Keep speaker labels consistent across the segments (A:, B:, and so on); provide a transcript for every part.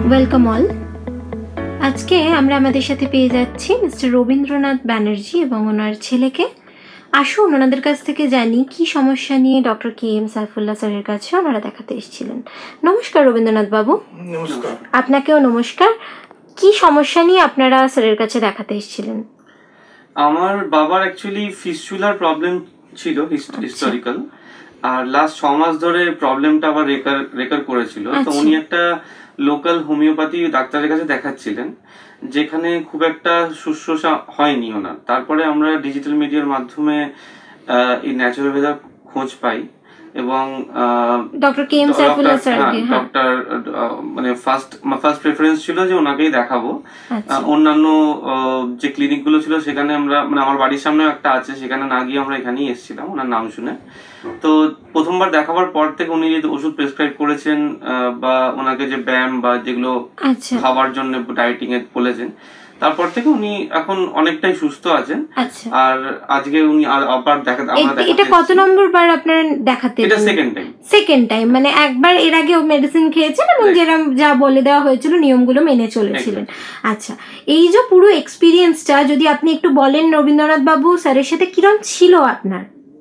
A: Welcome all. আজকে আমরা আমাদের সাথে পেয়ে যাচ্ছি মিস্টার রবীন্দ্রনাথ ব্যানার্জি এবং ওনার ছেলেকে। আসুন ওনাদের কাছ থেকে জানি কি সমস্যা নিয়ে ডক্টর কে এম সাইফুল্লাহ স্যারের কাছে ওনারা দেখাতে এসেছিলেন। নমস্কার রবীন্দ্রনাথ বাবু।
B: নমস্কার।
A: আপনাকেও নমস্কার। কি সমস্যা নিয়ে আপনারা স্যারের কাছে দেখাতে এসেছিলেন?
B: আমার বাবার অ্যাকচুয়ালি ফিস্টুলার প্রবলেম ছিল হিস্টোরিক্যাল, আর লাস্ট 6 মাস ধরে প্রবলেমটা আবার রেকার করেছিল। তো উনি একটা লোকাল হোমিওপ্যাথি ডাক্তারের কাছে দেখাচ্ছিলেন, যেখানে খুব একটা শুশ্রূষা হয়নি ওনার। তারপরে আমরা ডিজিটাল মিডিয়ার মাধ্যমে এই ন্যাচুরোভেদার খোঁজ পাই এবং
A: ডক্টর কে এম সাইফুল্লাহ স্যারকে
B: ডক্টর মানে ফার্স্ট প্রেফারেন্স ছিল যে ওনাকেই দেখাবো। অন্যান্য যে ক্লিনিক গুলো ছিল সেখানে আমরা মানে আমার বাড়ির সামনে একটা আছে, সেখানে না গিয়ে আমরা এখানেই এসেছিলাম ওনার নাম শুনে। তো প্রথমবার দেখাবার পর থেকে উনি যে ওষুধ প্রেসক্রাইব করেছেন বা ওনাকে যে ব্যায়াম বা যেগুলো খাওয়ার জন্য ডায়েটিং এ বলেছেন, তারপর থেকে উনি এখন অনেকটাই সুস্থ আছেন। আর আজকে উনি আবার
A: এটা কত নম্বর বার আপনারা দেখাতে?
B: এটা সেকেন্ড টাইম।
A: মানে একবার এর আগে মেডিসিন খেয়েছেন এবং যেরকম যা বলে দেওয়া হয়েছিল নিয়মগুলো মেনে চলেছিলেন। আচ্ছা, এই যে পুরো এক্সপিরিয়েন্সটা যদি আপনি একটু বলেন রবীন্দ্রনাথ বাবু, স্যারের সাথে কিরকম ছিল আপনার?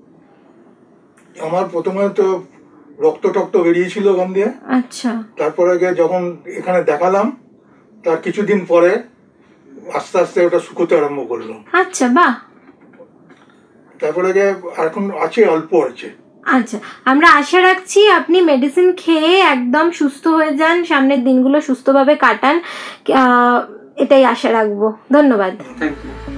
C: আমার প্রথমে তো রক্ত বেরিয়েছিল ওখান দিয়ে।
A: আচ্ছা।
C: তারপরে যখন এখানে দেখালাম তার কিছুদিন পরে আস্তে আস্তে ওটা শুকোতে আরম্ভ করলো।
A: আচ্ছা, বাহ।
C: তারপরে এখন আছে, অল্প আছে।
A: আচ্ছা, আমরা আশা রাখছি আপনি মেডিসিন খেয়ে একদম সুস্থ হয়ে যান, সামনের দিনগুলো সুস্থভাবে কাটান, এটাই আশা রাখবো। ধন্যবাদ।
B: Thank you.